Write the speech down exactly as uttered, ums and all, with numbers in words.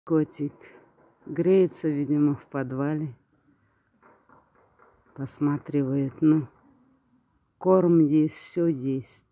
Котик греется, видимо, в подвале. Посматривает. Ну, корм есть, все есть.